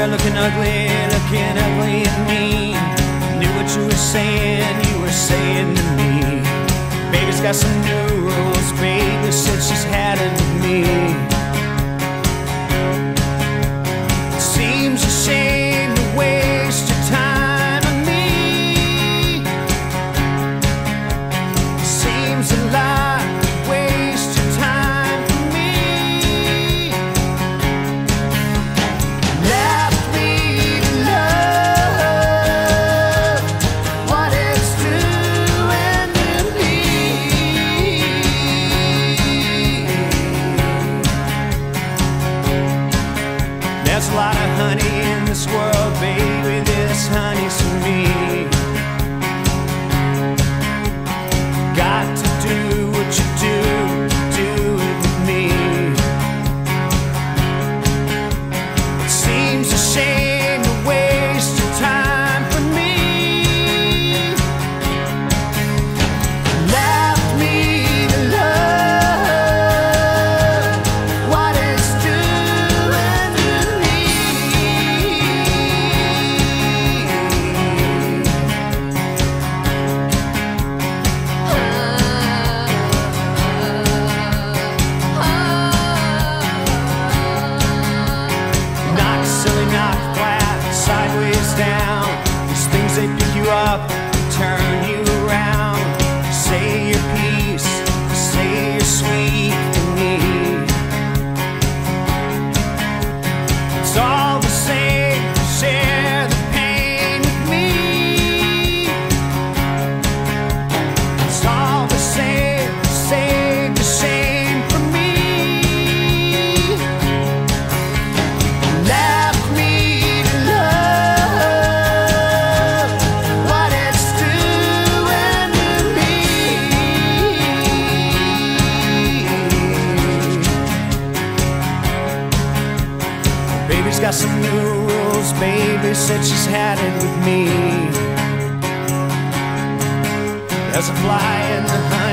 there looking ugly and mean. Knew what you were saying to me. Baby's got some new rules, baby said she's had it with me. Seems a shame to waste your time on me. Seems a lot to waste your time for me. Left me to love what it's doing to me. There's a lot of honey in this world, baby, this honey's for me. Got to do what you do it with me. It seems a shame to waste your time for me. Left me to love what it's doing to me. Knock, silly, knock, flat, sideways down. These things, they pick you up and turn you around. Say your piece, say you're sweet to me. It's all the same, share the pain with me. It's all the same, save the shame for me. Left me to love what it's doing to me. Baby's got some new rules, baby said she's had it with me. There's a fly in the honey